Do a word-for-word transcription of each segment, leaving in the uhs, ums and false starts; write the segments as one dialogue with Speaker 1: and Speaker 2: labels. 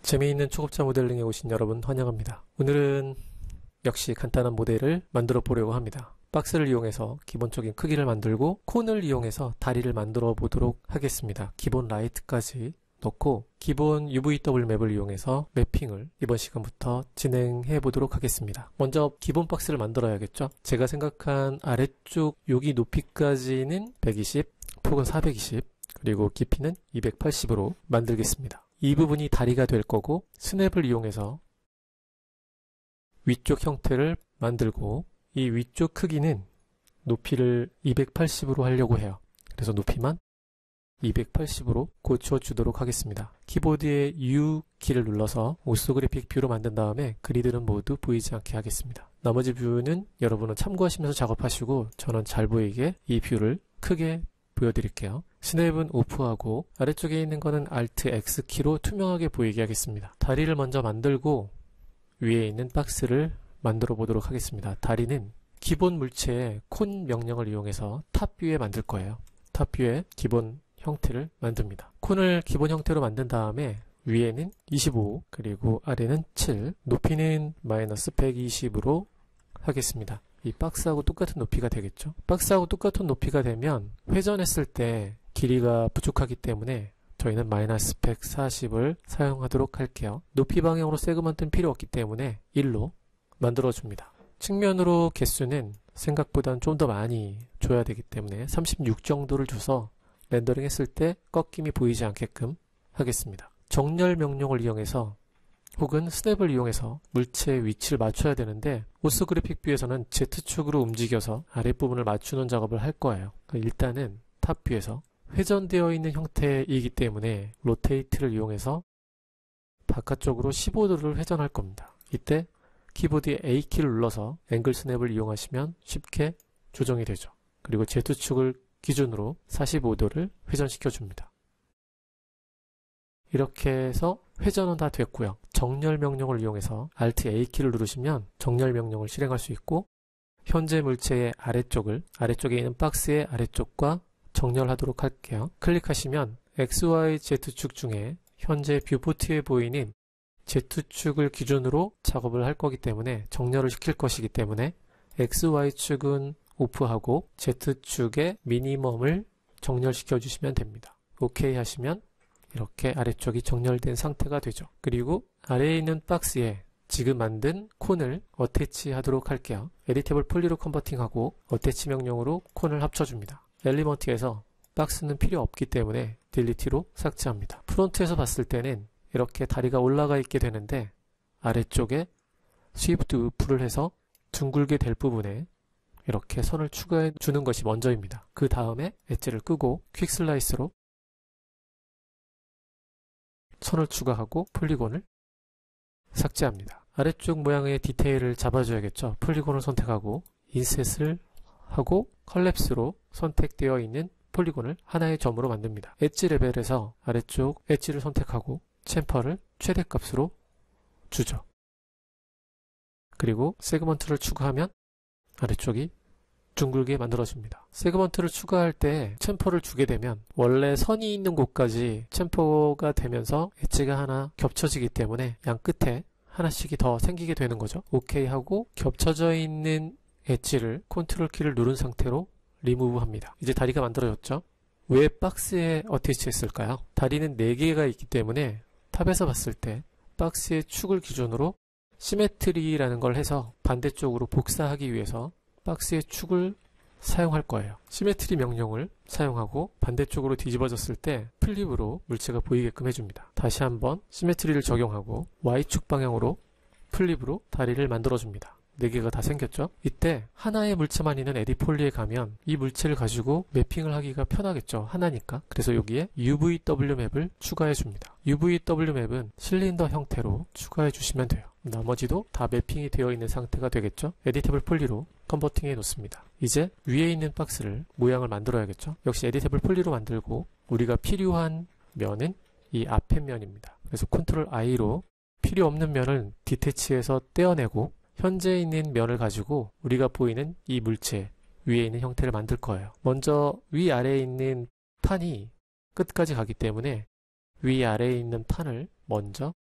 Speaker 1: 재미있는 초급자 모델링에 오신 여러분 환영합니다. 오늘은 역시 간단한 모델을 만들어 보려고 합니다. 박스를 이용해서 기본적인 크기를 만들고 콘을 이용해서 다리를 만들어 보도록 하겠습니다. 기본 라이트까지 넣고 기본 유브이더블유 맵을 이용해서 매핑을 이번 시간부터 진행해 보도록 하겠습니다. 먼저 기본 박스를 만들어야겠죠. 제가 생각한 아래쪽 여기 높이까지는 백이십, 폭은 사백이십, 그리고 깊이는 이백팔십으로 만들겠습니다. 이 부분이 다리가 될 거고 스냅을 이용해서 위쪽 형태를 만들고 이 위쪽 크기는 높이를 이백팔십으로 하려고 해요. 그래서 높이만 이백팔십으로 고쳐주도록 하겠습니다. 키보드의 U 키를 눌러서 오소그래픽 뷰로 만든 다음에 그리드는 모두 보이지 않게 하겠습니다. 나머지 뷰는 여러분은 참고하시면서 작업하시고 저는 잘 보이게 이 뷰를 크게 보여드릴게요. 스냅은 오프하고 아래쪽에 있는 거는 알트 엑스 키로 투명하게 보이게 하겠습니다. 다리를 먼저 만들고 위에 있는 박스를 만들어 보도록 하겠습니다. 다리는 기본 물체의 콘 명령을 이용해서 탑뷰에 만들 거예요. 탑뷰에 기본 형태를 만듭니다. 콘을 기본 형태로 만든 다음에 위에는 이십오, 그리고 아래는 칠, 높이는 마이너스 백이십으로 하겠습니다. 이 박스하고 똑같은 높이가 되겠죠. 박스하고 똑같은 높이가 되면 회전했을 때 길이가 부족하기 때문에 저희는 마이너스 백사십을 사용하도록 할게요. 높이 방향으로 세그먼트는 필요 없기 때문에 일로 만들어줍니다. 측면으로 개수는 생각보다는 좀 더 많이 줘야 되기 때문에 삼십육 정도를 줘서 렌더링 했을 때 꺾임이 보이지 않게끔 하겠습니다. 정렬 명령을 이용해서 혹은 스냅을 이용해서 물체의 위치를 맞춰야 되는데 오소그래픽 뷰에서는 Z축으로 움직여서 아랫부분을 맞추는 작업을 할 거예요. 일단은 탑 뷰에서 회전되어 있는 형태이기 때문에 로테이트를 이용해서 바깥쪽으로 십오 도를 회전할 겁니다. 이때 키보드의 A 키를 눌러서 앵글 스냅을 이용하시면 쉽게 조정이 되죠. 그리고 Z축을 기준으로 사십오 도를 회전시켜 줍니다. 이렇게 해서 회전은 다 됐고요. 정렬 명령을 이용해서 알트 에이 키를 누르시면 정렬 명령을 실행할 수 있고 현재 물체의 아래쪽을 아래쪽에 있는 박스의 아래쪽과 정렬하도록 할게요. 클릭하시면 엑스 와이 제트축 중에 현재 뷰포트에 보이는 Z축을 기준으로 작업을 할 거기 때문에 정렬을 시킬 것이기 때문에 엑스 와이 축은 오프하고 Z축의 미니멈을 정렬시켜 주시면 됩니다. 오케이 하시면 이렇게 아래쪽이 정렬된 상태가 되죠. 그리고 아래에 있는 박스에 지금 만든 콘을 어태치 하도록 할게요. 에디테이블 폴리로 컨버팅하고 어태치 명령으로 콘을 합쳐줍니다. 엘리먼트에서 박스는 필요 없기 때문에 딜리트로 삭제합니다. 프론트에서 봤을 때는 이렇게 다리가 올라가 있게 되는데 아래쪽에 스위프트 우프를 해서 둥글게 될 부분에 이렇게 선을 추가해 주는 것이 먼저입니다. 그 다음에 엣지를 끄고 퀵 슬라이스로 선을 추가하고 폴리곤을 삭제합니다. 아래쪽 모양의 디테일을 잡아줘야겠죠. 폴리곤을 선택하고 인셋을 하고 컬랩스로 선택되어 있는 폴리곤을 하나의 점으로 만듭니다. 엣지 레벨에서 아래쪽 엣지를 선택하고 챔퍼를 최대값으로 주죠. 그리고 세그먼트를 추가하면 아래쪽이 둥글게 만들어집니다. 세그먼트를 추가할 때 챔퍼를 주게 되면 원래 선이 있는 곳까지 챔퍼가 되면서 엣지가 하나 겹쳐지기 때문에 양 끝에 하나씩이 더 생기게 되는 거죠. 오케이 하고 겹쳐져 있는 엣지를 컨트롤 키를 누른 상태로 리무브 합니다. 이제 다리가 만들어졌죠. 왜 박스에 어태치 했을까요? 다리는 네 개가 있기 때문에 탑에서 봤을 때 박스의 축을 기준으로 시메트리라는 걸 해서 반대쪽으로 복사하기 위해서 박스의 축을 사용할 거예요. 시메트리 명령을 사용하고 반대쪽으로 뒤집어졌을 때 플립으로 물체가 보이게끔 해줍니다. 다시 한번 시메트리를 적용하고 Y축 방향으로 플립으로 다리를 만들어줍니다. 네 개가 다 생겼죠? 이때 하나의 물체만 있는 에디폴리에 가면 이 물체를 가지고 매핑을 하기가 편하겠죠. 하나니까. 그래서 여기에 유브이더블유 맵을 추가해 줍니다. 유브이더블유 맵은 실린더 형태로 추가해 주시면 돼요. 나머지도 다 매핑이 되어 있는 상태가 되겠죠. 에디테이블 폴리로 컨버팅해 놓습니다. 이제 위에 있는 박스를 모양을 만들어야겠죠. 역시 에디테이블 폴리로 만들고 우리가 필요한 면은 이 앞에 면입니다. 그래서 컨트롤 아이로 필요 없는 면을 디태치해서 떼어내고 현재 있는 면을 가지고 우리가 보이는 이 물체 위에 있는 형태를 만들 거예요. 먼저 위아래에 있는 판이 끝까지 가기 때문에 위아래에 있는 판을 먼저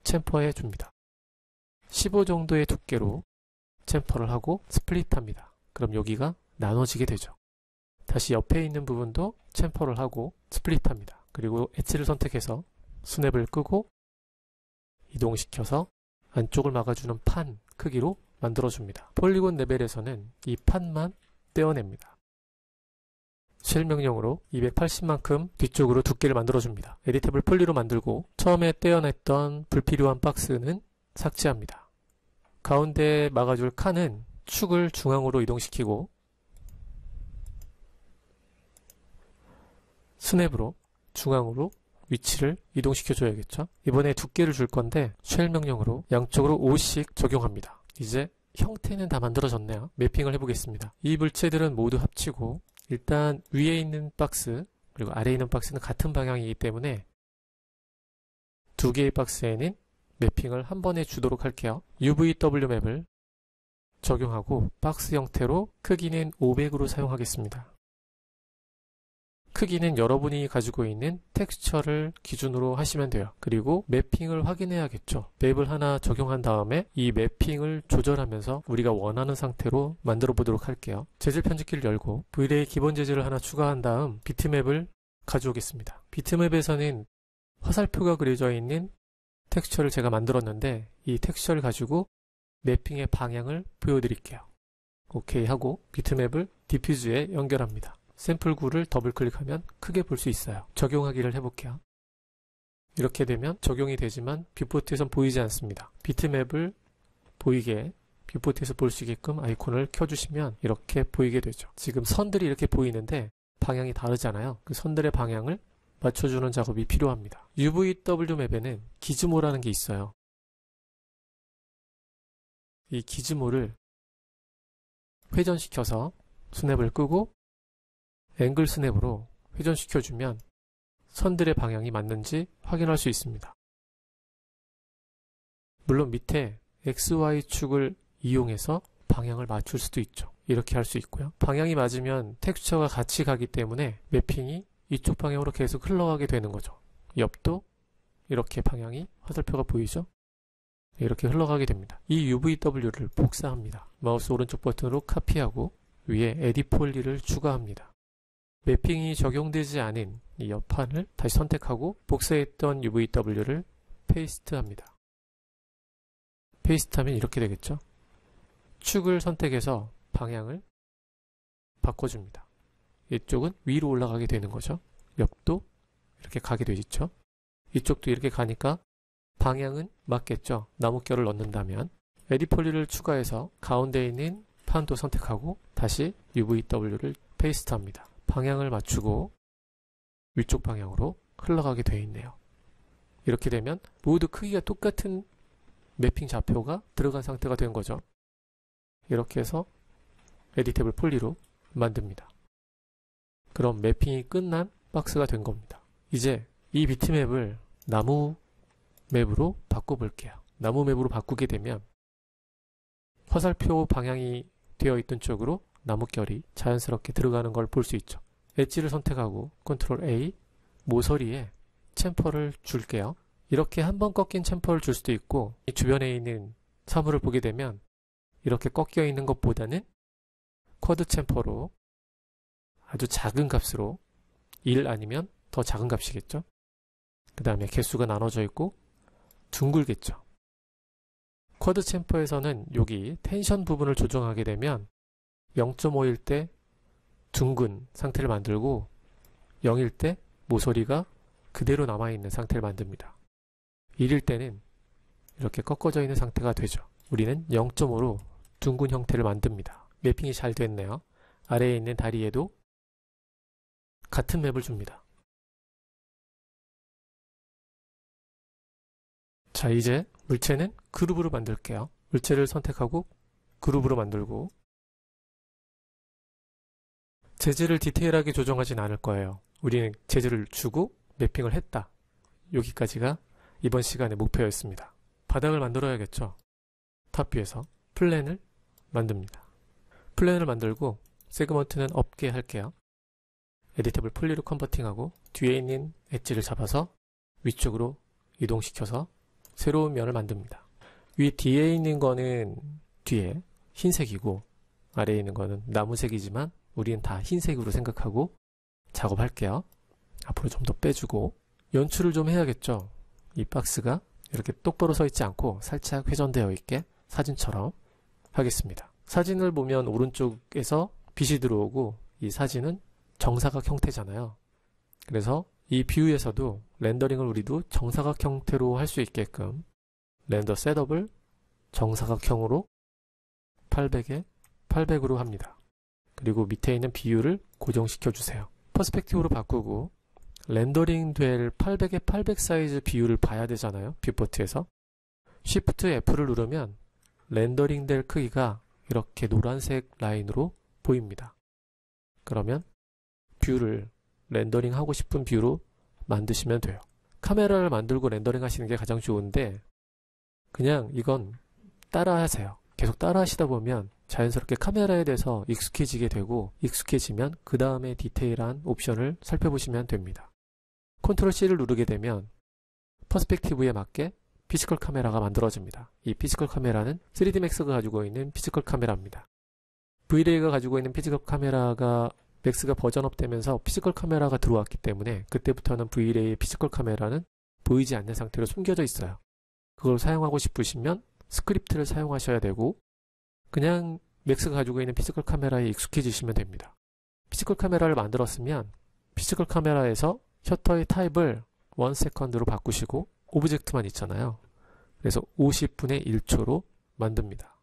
Speaker 1: 챔퍼해 줍니다. 십오 정도의 두께로 챔퍼를 하고 스플릿합니다. 그럼 여기가 나눠지게 되죠. 다시 옆에 있는 부분도 챔퍼를 하고 스플릿합니다. 그리고 엣지를 선택해서 스냅을 끄고 이동시켜서 안쪽을 막아주는 판 크기로 만들어줍니다. 폴리곤 레벨에서는 이 판만 떼어냅니다. 쉘 명령으로 이백팔십만큼 뒤쪽으로 두께를 만들어줍니다. 에디터블 폴리로 만들고 처음에 떼어냈던 불필요한 박스는 삭제합니다. 가운데 막아줄 칸은 축을 중앙으로 이동시키고 스냅으로 중앙으로 위치를 이동시켜 줘야겠죠. 이번에 두께를 줄 건데 쉘 명령으로 양쪽으로 오씩 적용합니다. 이제 형태는 다 만들어졌네요. 매핑을 해보겠습니다. 이 물체들은 모두 합치고 일단 위에 있는 박스 그리고 아래에 있는 박스는 같은 방향이기 때문에 두 개의 박스에는 매핑을 한 번에 주도록 할게요. 유브이더블유 맵을 적용하고 박스 형태로 크기는 오백으로 사용하겠습니다. 크기는 여러분이 가지고 있는 텍스처를 기준으로 하시면 돼요. 그리고 매핑을 확인해야겠죠. 맵을 하나 적용한 다음에 이 매핑을 조절하면서 우리가 원하는 상태로 만들어 보도록 할게요. 재질 편집키를 열고 브이레이 기본 재질을 하나 추가한 다음 비트맵을 가져오겠습니다. 비트맵에서는 화살표가 그려져 있는 텍스처를 제가 만들었는데 이 텍스처를 가지고 매핑의 방향을 보여드릴게요. 오케이 하고 비트맵을 디퓨즈에 연결합니다. 샘플 구를 더블 클릭하면 크게 볼 수 있어요. 적용하기를 해볼게요. 이렇게 되면 적용이 되지만 뷰포트에선 보이지 않습니다. 비트맵을 보이게 뷰포트에서 볼 수 있게끔 아이콘을 켜주시면 이렇게 보이게 되죠. 지금 선들이 이렇게 보이는데 방향이 다르잖아요. 그 선들의 방향을 맞춰주는 작업이 필요합니다. 유브이더블유 맵에는 기즈모라는 게 있어요. 이 기즈모를 회전시켜서 스냅을 끄고 앵글 스냅으로 회전시켜주면 선들의 방향이 맞는지 확인할 수 있습니다. 물론 밑에 엑스 와이 축을 이용해서 방향을 맞출 수도 있죠. 이렇게 할 수 있고요. 방향이 맞으면 텍스처가 같이 가기 때문에 매핑이 이쪽 방향으로 계속 흘러가게 되는 거죠. 옆도 이렇게 방향이 화살표가 보이죠? 이렇게 흘러가게 됩니다. 이 유브이더블유를 복사합니다. 마우스 오른쪽 버튼으로 카피하고 위에 에디 폴리를 추가합니다. 매핑이 적용되지 않은 이 옆판을 다시 선택하고 복사했던 유브이더블유를 페이스트합니다. 페이스트하면 이렇게 되겠죠. 축을 선택해서 방향을 바꿔줍니다. 이쪽은 위로 올라가게 되는 거죠. 옆도 이렇게 가게 되죠. 이쪽도 이렇게 가니까 방향은 맞겠죠. 나뭇결을 넣는다면 에디 폴리를 추가해서 가운데 있는 판도 선택하고 다시 유브이더블유를 페이스트합니다. 방향을 맞추고 위쪽 방향으로 흘러가게 되어 있네요. 이렇게 되면 모두 크기가 똑같은 매핑 좌표가 들어간 상태가 된 거죠. 이렇게 해서 에디테이블 폴리로 만듭니다. 그럼 매핑이 끝난 박스가 된 겁니다. 이제 이 비트맵을 나무 맵으로 바꿔볼게요. 나무 맵으로 바꾸게 되면 화살표 방향이 되어 있던 쪽으로 나뭇결이 자연스럽게 들어가는 걸 볼 수 있죠. 엣지를 선택하고 컨트롤 에이 모서리에 챔퍼를 줄게요. 이렇게 한번 꺾인 챔퍼를 줄 수도 있고 이 주변에 있는 사물을 보게 되면 이렇게 꺾여 있는 것보다는 쿼드 챔퍼로 아주 작은 값으로 일 아니면 더 작은 값이겠죠. 그 다음에 개수가 나눠져 있고 둥글겠죠. 쿼드 챔퍼에서는 여기 텐션 부분을 조정하게 되면 영 점 오일 때 둥근 상태를 만들고 영일 때 모서리가 그대로 남아있는 상태를 만듭니다. 일일 때는 이렇게 꺾어져 있는 상태가 되죠. 우리는 영 점 오로 둥근 형태를 만듭니다. 매핑이 잘 됐네요. 아래에 있는 다리에도 같은 맵을 줍니다. 자, 이제 물체는 그룹으로 만들게요. 물체를 선택하고 그룹으로 만들고 재질을 디테일하게 조정하진 않을 거예요. 우리는 재질을 주고 매핑을 했다. 여기까지가 이번 시간의 목표였습니다. 바닥을 만들어야겠죠. 탑뷰에서 플랜을 만듭니다. 플랜을 만들고 세그먼트는 없게 할게요. 에디터블 폴리로 컨버팅하고 뒤에 있는 엣지를 잡아서 위쪽으로 이동시켜서 새로운 면을 만듭니다. 위 뒤에 있는 거는 뒤에 흰색이고 아래에 있는 거는 나무색이지만 우리는 다 흰색으로 생각하고 작업할게요. 앞으로 좀 더 빼주고 연출을 좀 해야겠죠. 이 박스가 이렇게 똑바로 서 있지 않고 살짝 회전되어 있게 사진처럼 하겠습니다. 사진을 보면 오른쪽에서 빛이 들어오고 이 사진은 정사각 형태잖아요. 그래서 이 뷰에서도 렌더링을 우리도 정사각 형태로 할 수 있게끔 렌더 셋업을 정사각형으로 팔백에 팔백으로 합니다. 그리고 밑에 있는 비율을 고정시켜 주세요. 퍼스펙티브로 바꾸고 렌더링 될 팔백에 팔백 사이즈 비율을 봐야 되잖아요. 뷰포트에서 Shift F를 누르면 렌더링 될 크기가 이렇게 노란색 라인으로 보입니다. 그러면 뷰를 렌더링 하고 싶은 뷰로 만드시면 돼요. 카메라를 만들고 렌더링 하시는 게 가장 좋은데 그냥 이건 따라 하세요. 계속 따라 하시다 보면 자연스럽게 카메라에 대해서 익숙해지게 되고 익숙해지면 그 다음에 디테일한 옵션을 살펴보시면 됩니다. 컨트롤 C를 누르게 되면 퍼스펙티브에 맞게 피지컬 카메라가 만들어집니다. 이 피지컬 카메라는 쓰리디 맥스가 가지고 있는 피지컬 카메라입니다. 브이레이가 가지고 있는 피지컬 카메라가 맥스가 버전업 되면서 피지컬 카메라가 들어왔기 때문에 그때부터는 브이레이의 피지컬 카메라는 보이지 않는 상태로 숨겨져 있어요. 그걸 사용하고 싶으시면 스크립트를 사용하셔야 되고 그냥 맥스가 가지고 있는 피지컬 카메라에 익숙해지시면 됩니다. 피지컬 카메라를 만들었으면 피지컬 카메라에서 셔터의 타입을 일 세컨드로 바꾸시고 오브젝트만 있잖아요. 그래서 오십분의 일 초로 만듭니다.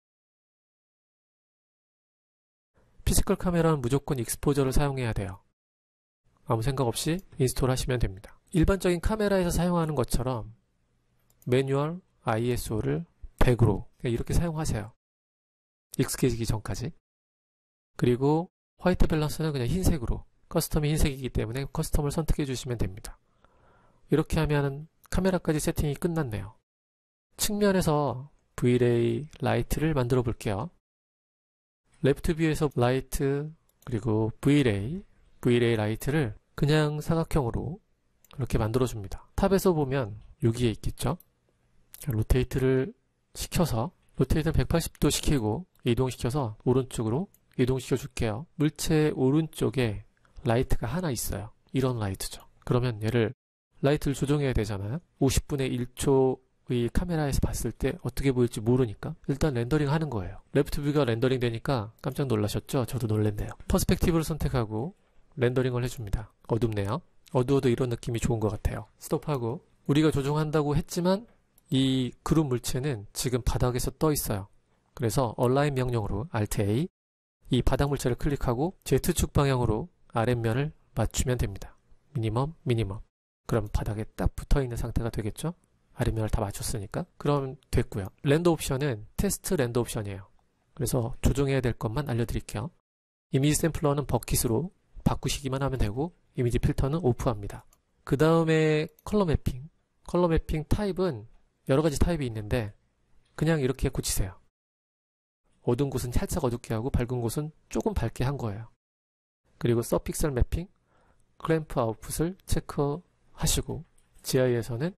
Speaker 1: 피지컬 카메라는 무조건 익스포저를 사용해야 돼요. 아무 생각 없이 인스톨 하시면 됩니다. 일반적인 카메라에서 사용하는 것처럼 매뉴얼 아이에스오를 백으로 이렇게 사용하세요. 익숙해지기 전까지. 그리고 화이트 밸런스는 그냥 흰색으로, 커스텀이 흰색이기 때문에 커스텀을 선택해 주시면 됩니다. 이렇게 하면 카메라까지 세팅이 끝났네요. 측면에서 브이레이 라이트를 만들어 볼게요. 레프트 뷰에서 라이트 그리고 브이레이, 브이레이 라이트를 그냥 사각형으로 이렇게 만들어 줍니다. 탑에서 보면 여기에 있겠죠. 로테이트를 시켜서 로테이트를 백팔십 도 시키고 이동시켜서 오른쪽으로 이동시켜 줄게요. 물체 오른쪽에 라이트가 하나 있어요. 이런 라이트죠. 그러면 얘를 라이트를 조정해야 되잖아요. 오십분의 일 초의 카메라에서 봤을 때 어떻게 보일지 모르니까 일단 렌더링 하는 거예요. 레프트 뷰가 렌더링 되니까 깜짝 놀라셨죠? 저도 놀랐네요. 퍼스펙티브를 선택하고 렌더링을 해줍니다. 어둡네요. 어두워도 이런 느낌이 좋은 것 같아요. 스톱하고 우리가 조정한다고 했지만 이 그룹 물체는 지금 바닥에서 떠 있어요. 그래서 얼라인 명령으로 알트 에이 이 바닥 물체를 클릭하고 Z축 방향으로 아랫면을 맞추면 됩니다. 미니멈, 미니멈. 그럼 바닥에 딱 붙어있는 상태가 되겠죠? 아랫면을 다 맞췄으니까. 그럼 됐고요. 렌더 옵션은 테스트 렌더 옵션이에요. 그래서 조정해야 될 것만 알려드릴게요. 이미지 샘플러는 버킷으로 바꾸시기만 하면 되고 이미지 필터는 오프합니다. 그 다음에 컬러 매핑. 컬러 매핑 타입은 여러 가지 타입이 있는데 그냥 이렇게 고치세요. 어두운 곳은 살짝 어둡게 하고 밝은 곳은 조금 밝게 한 거예요. 그리고 서픽셀 매핑, 클램프 아웃풋을 체크하시고 지아이에서는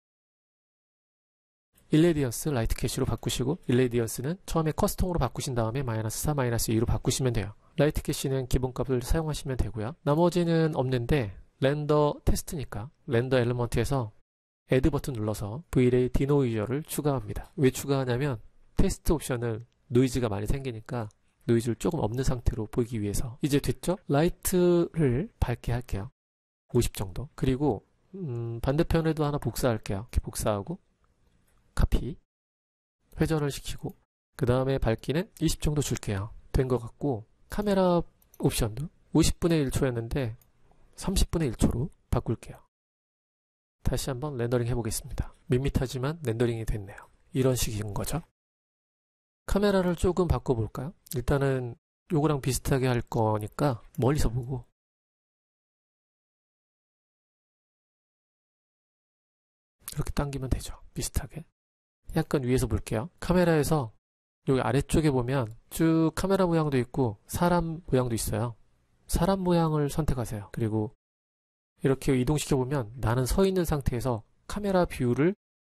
Speaker 1: 일레디언스 라이트 캐시로 바꾸시고 일레디언스는 처음에 커스텀으로 바꾸신 다음에 마이너스 사, 마이너스 이로 바꾸시면 돼요. 라이트 캐시는 기본값을 사용하시면 되고요. 나머지는 없는데 렌더 테스트니까 렌더 엘리먼트에서 애드 버튼 눌러서 브이레이 디노이저를 추가합니다. 왜 추가하냐면 테스트 옵션을 노이즈가 많이 생기니까 노이즈를 조금 없는 상태로 보이기 위해서. 이제 됐죠? 라이트를 밝게 할게요. 오십 정도. 그리고 음, 반대편에도 하나 복사할게요. 이렇게 복사하고 카피 회전을 시키고 그 다음에 밝기는 이십 정도 줄게요. 된 것 같고 카메라 옵션도 오십분의 일 초였는데 삼십분의 일 초로 바꿀게요. 다시 한번 렌더링 해보겠습니다. 밋밋하지만 렌더링이 됐네요. 이런 식인 거죠. 카메라를 조금 바꿔볼까요? 일단은 요거랑 비슷하게 할 거니까 멀리서 보고 이렇게 당기면 되죠. 비슷하게. 약간 위에서 볼게요. 카메라에서 여기 아래쪽에 보면 쭉 카메라 모양도 있고 사람 모양도 있어요. 사람 모양을 선택하세요. 그리고 이렇게 이동시켜보면 나는 서 있는 상태에서 카메라 뷰를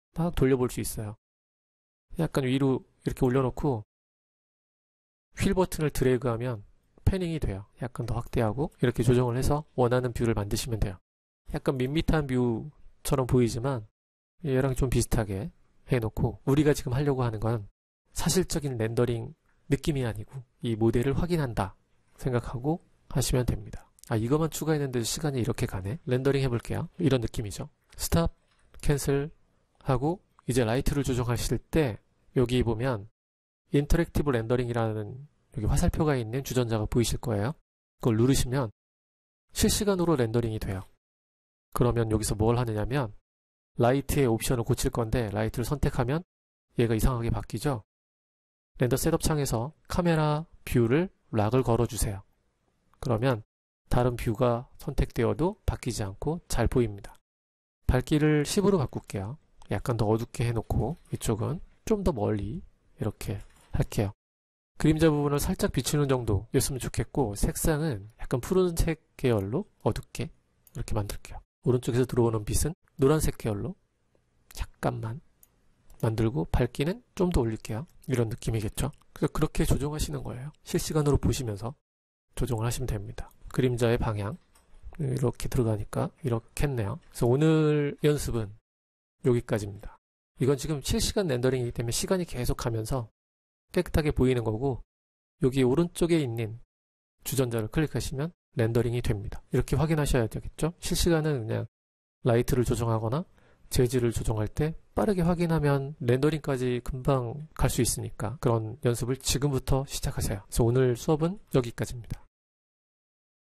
Speaker 1: 막 돌려볼 수 있어요. 약간 위로 이렇게 올려놓고 휠 버튼을 드래그하면 패닝이 돼요. 약간 더 확대하고 이렇게 조정을 해서 원하는 뷰를 만드시면 돼요. 약간 밋밋한 뷰처럼 보이지만 얘랑 좀 비슷하게 해놓고 우리가 지금 하려고 하는 건 사실적인 렌더링 느낌이 아니고 이 모델을 확인한다 생각하고 하시면 됩니다. 아, 이것만 추가했는데 시간이 이렇게 가네. 렌더링 해볼게요. 이런 느낌이죠. 스탑, 캔슬 하고 이제 라이트를 조정하실 때 여기 보면 인터랙티브 렌더링이라는 여기 화살표가 있는 주전자가 보이실 거예요. 그걸 누르시면 실시간으로 렌더링이 돼요. 그러면 여기서 뭘 하느냐면 라이트의 옵션을 고칠 건데 라이트를 선택하면 얘가 이상하게 바뀌죠. 렌더 셋업 창에서 카메라 뷰를 락을 걸어주세요. 그러면 다른 뷰가 선택되어도 바뀌지 않고 잘 보입니다. 밝기를 십으로 바꿀게요. 약간 더 어둡게 해놓고 이쪽은 좀 더 멀리 이렇게 할게요. 그림자 부분을 살짝 비추는 정도였으면 좋겠고 색상은 약간 푸른색 계열로 어둡게 이렇게 만들게요. 오른쪽에서 들어오는 빛은 노란색 계열로 약간만 만들고 밝기는 좀 더 올릴게요. 이런 느낌이겠죠. 그래서 그렇게 조정하시는 거예요. 실시간으로 보시면서 조정을 하시면 됩니다. 그림자의 방향 이렇게 들어가니까 이렇게 했네요. 그래서 오늘 연습은 여기까지입니다. 이건 지금 실시간 렌더링이기 때문에 시간이 계속 가면서 깨끗하게 보이는 거고 여기 오른쪽에 있는 주전자를 클릭하시면 렌더링이 됩니다. 이렇게 확인하셔야 되겠죠. 실시간은 그냥 라이트를 조정하거나 재질을 조정할 때 빠르게 확인하면 렌더링까지 금방 갈 수 있으니까 그런 연습을 지금부터 시작하세요. 그래서 오늘 수업은 여기까지입니다.